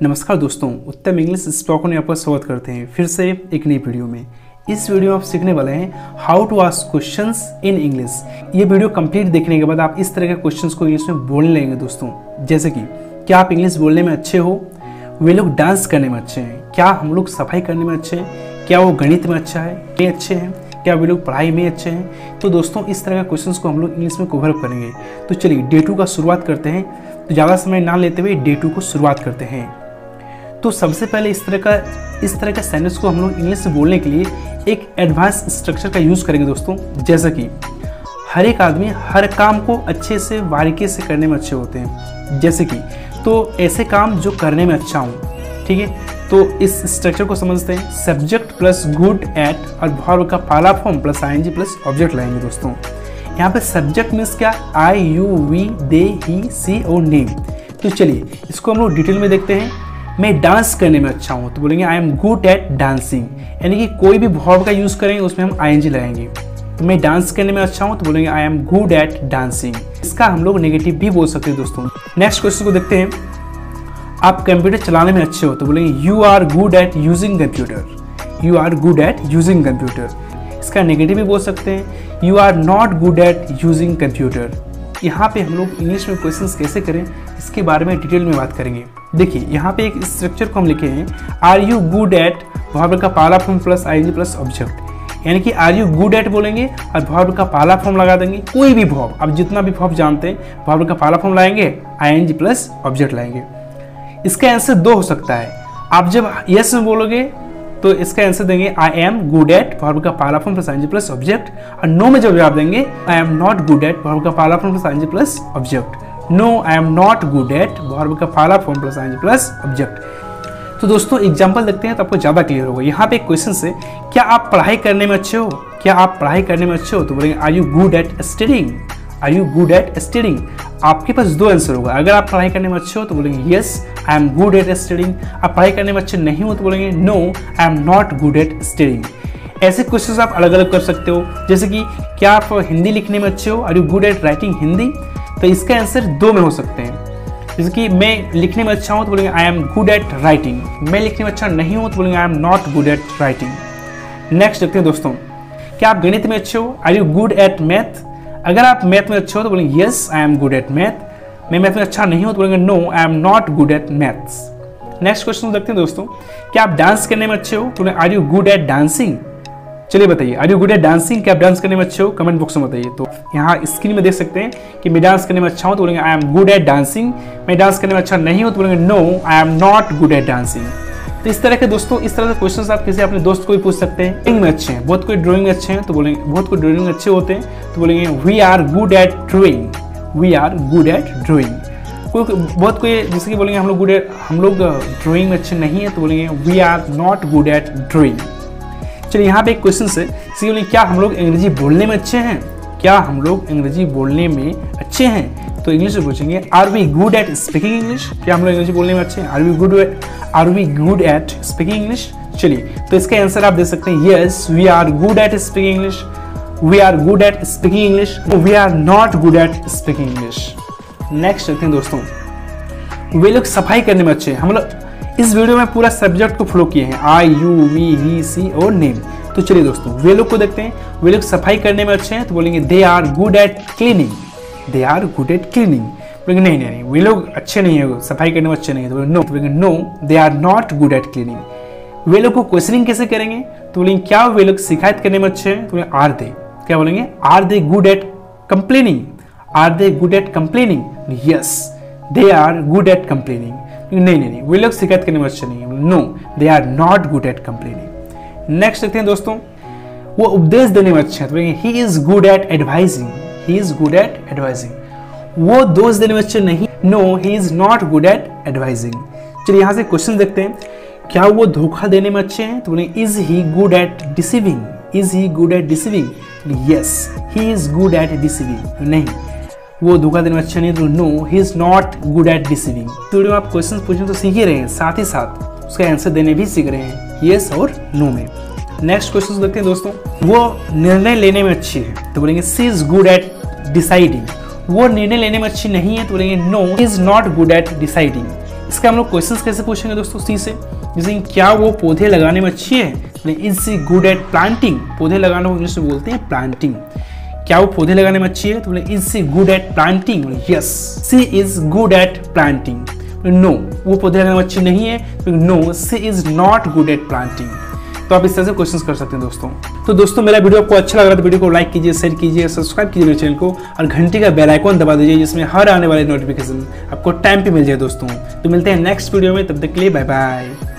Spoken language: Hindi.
नमस्कार दोस्तों, उत्तम इंग्लिश स्टॉक में आपका स्वागत करते हैं फिर से एक नई वीडियो में। इस वीडियो में आप सीखने वाले हैं how to ask questions in English. ये वीडियो कंप्लीट देखने के बाद आप इस तरह के क्वेश्चंस को इंग्लिश में बोलने लगेंगे दोस्तों। जैसे कि क्या आप इंग्लिश बोलने में अच्छे हो? वे लोग डांस करने में अच्छे हैं? क्या हम लोग सफाई करने में अच्छे हैं? क्या वो गणित में अच्छा है ये अच्छे हैं? क्या वे लोग पढ़ाई में अच्छे हैं? तो दोस्तों इस तरह के क्वेश्चंस को हम लोग इंग्लिश में कवर अप करेंगे। तो चलिए डे 2 का शुरुआत करते हैं। तो ज़्यादा समय ना लेते हुए डे 2 को शुरुआत करते हैं। तो सबसे पहले इस तरह का सेंटेंस को हम लोग इंग्लिश में बोलने के लिए एक एडवांस स्ट्रक्चर का यूज़ करेंगे दोस्तों। जैसे कि हर एक आदमी हर काम को अच्छे से बारीकी से करने में अच्छे होते हैं। जैसे कि तो ऐसे काम जो करने में अच्छा हूँ, ठीक है। तो इस स्ट्रक्चर को समझते हैं। सब्जेक्ट प्लस गुड एट और वर्ब का पहला form plus ING plus object लाएंगे दोस्तों। यहाँ पे सब्जेक्ट मीन्स क्या? आई, यू, वी, दे, ही, सी और नेम। तो चलिए इसको हम लोग डिटेल में देखते हैं। मैं डांस करने में अच्छा हूँ तो बोलेंगे I am good at dancing, यानी कि कोई भी वर्ब का यूज़ करेंगे उसमें हम आईएनजी लगाएंगे। तो मैं डांस करने में अच्छा हूँ तो बोलेंगे I am good at dancing. इसका हम लोग नेगेटिव भी बोल सकते हैं दोस्तों। नेक्स्ट क्वेश्चन को देखते हैं। आप कंप्यूटर चलाने में अच्छे हो तो बोलेंगे you are good at using computer. You are good at using computer. इसका नेगेटिव भी बोल सकते हैं you are not good at using computer. यहाँ पे हम लोग इंग्लिश में क्वेश्चंस कैसे करें इसके बारे में डिटेल में बात करेंगे। देखिए यहाँ पे एक स्ट्रक्चर को हम लिखे हैं are you good at, verb का पहला form plus ING plus object. यानी कि आर यू गुड एट बोलेंगे और वर्ब का पहला फॉर्म लगा देंगे। कोई भी वर्ब, आप जितना भी वर्ब जानते हैं वर्ब का पहला फॉर्म लाएंगे, आईएनजी प्लस ऑब्जेक्ट लाएंगे। इसका आंसर 2 हो सकता है। आप जब यस में बोलोगे तो इसका आंसर देंगे I am good at, verb का पहला form plus ING plus object. और नो में जब जवाब देंगे I am not good at, verb का पहला form plus ING plus object. No I am not good at, verb का पहला form plus ING plus object. तो दोस्तों एग्जांपल देखते हैं तो आपको ज़्यादा क्लियर होगा। यहाँ पे एक क्वेश्चन है, क्या आप पढ़ाई करने में अच्छे हो? क्या आप पढ़ाई करने में अच्छे हो? तो बोलेंगे are you good at studying. Are you good at studying. आपके पास 2 आंसर होगा। अगर आप पढ़ाई करने में अच्छे हो तो बोलेंगे yes I am good at studying. आप पढ़ाई करने में अच्छे नहीं हो तो बोलेंगे no I am not good at studying. ऐसे क्वेश्चंस आप अलग अलग कर सकते हो। जैसे कि क्या आप हिंदी लिखने में अच्छे हो? Are you good at writing Hindi? तो इसका आंसर 2 में हो सकते हैं। जैसे कि मैं लिखने में अच्छा हूँ तो बोलेंगे I am good at writing. मैं लिखने में अच्छा नहीं हूँ तो बोलेंगे I am not good at writing. Next देखते हैं दोस्तों, क्या आप गणित में अच्छे हो? Are you good at math? अगर आप मैथ में अच्छे हो तो बोलेंगे yes I am good at math. मैं मैथ में अच्छा नहीं हूँ तो बोलेंगे no I am not good at maths. Next question देखते हैं दोस्तों, क्या आप डांस करने में अच्छे हो? तो बोलेंगे are you good at dancing? चलिए बताइए are you good at dancing? क्या आप डांस करने में अच्छे हो? कमेंट बॉक्स में बताइए। तो यहाँ स्क्रीन में देख सकते हैं कि मैं डांस करने में अच्छा हूँ तो बोलेंगे I am good at dancing. मैं डांस करने में अच्छा नहीं हूँ तो बोलेंगे no I am not good at dancing. तो इस तरह के दोस्तों, इस तरह के क्वेश्चंस आप किसी अपने दोस्त को भी पूछ सकते हैं। ड्राइंग में अच्छे हैं, बहुत कोई ड्राइंग में अच्छे हैं तो बोलेंगे, बहुत कोई ड्राइंग में अच्छे होते हैं तो बोलेंगे we are good at drawing. We are good at drawing. कोई बहुत कोई जैसे कि बोलेंगे हम लोग ड्राइंग में अच्छे नहीं है तो बोलेंगे we are not good at drawing. चलिए यहाँ पे एक क्वेश्चन है, जैसे बोलेंगे क्या हम लोग अंग्रेजी बोलने में अच्छे हैं? क्या हम लोग अंग्रेजी बोलने में अच्छे हैं? तो इंग्लिश में पूछेंगे are we good at speaking English? क्या हम लोग अंग्रेजी बोलने में अच्छे हैं? Are we good at speaking English? चलिए तो इसका आंसर आप दे सकते हैं yes we are good at speaking English. We are good at speaking English. We are not good at speaking English. Next देखते हैं दोस्तों, वे लोग सफाई करने में अच्छे हैं। हम लोग इस वीडियो में पूरा सब्जेक्ट को फ्लो किए हैं, आई, यू, वी, ही, सी और नेम। तो चलिए दोस्तों वे लोग को देखते हैं। वे लोग सफाई करने में अच्छे हैं तो बोलेंगे they are good at cleaning. They are good at cleaning. बोलेंगे नहीं वे लोग अच्छे नहीं है, सफाई करने में अच्छे नहीं है तो बोलेंगे no they are not good at cleaning. वे लोग को क्वेश्चनिंग कैसे करेंगे तो बोलेंगे क्या वे लोग शिकायत करने में अच्छे हैं तो बोलेंगे आर दे। क्या बोलेंगे are they good at complaining? Are they good at complaining? Yes they are good at complaining. नहीं वे लोग शिकायत करने में अच्छे नहीं है, no they are not good at complaining. Next देखते हैं दोस्तों, वो उपदेश देने में अच्छे हैं तो बोलेंगे he is good at advising. He is good at advising. वो दोष देने में अच्छे नहीं, no he is not good at advising. चलिए यहाँ से क्वेश्चन देखते हैं, क्या वो धोखा देने में अच्छे हैं तो बोलेंगे is he good at deceiving? Is he good at deceiving? Yes he is good at deceiving. नहीं वो धोखा देने में अच्छे नहीं तो no he is not good at deceiving. Video में आप क्वेश्चन पूछने तो सीख ही रहे हैं, साथ ही साथ उसका आंसर देने भी सीख रहे हैं यस और नो में। नेक्स्ट क्वेश्चन देखते हैं दोस्तों, वो निर्णय लेने में अच्छी है तो बोलेंगे she is good at deciding. वो निर्णय लेने में अच्छी नहीं है तो बोलेंगे no is not good at deciding. इसका हम लोग क्वेश्चन कैसे पूछेंगे दोस्तों सी से, जैसे क्या वो पौधे लगाने में अच्छी है, is she good at planting, पौधे लगाना को इंग्लिश में बोलते हैं प्लांटिंग। क्या वो पौधे लगाने में अच्छी है, तो बोले is she good at planting, yes she is good at planting. No, वो पौधे लगाने में अच्छी नहीं है, तो no she is not good at planting. तो आप इस तरह से क्वेश्चंस कर सकते हैं दोस्तों। तो दोस्तों मेरा वीडियो आपको अच्छा लग रहा है तो वीडियो को लाइक कीजिए, शेयर कीजिए, सब्सक्राइब कीजिए मेरे चैनल को और घंटी का बेल आइकॉन दबा दीजिए, जिसमें हर आने वाले नोटिफिकेशन आपको टाइम पे मिल जाए दोस्तों। तो मिलते हैं नेक्स्ट वीडियो में, तब तक के लिए बाय बाय।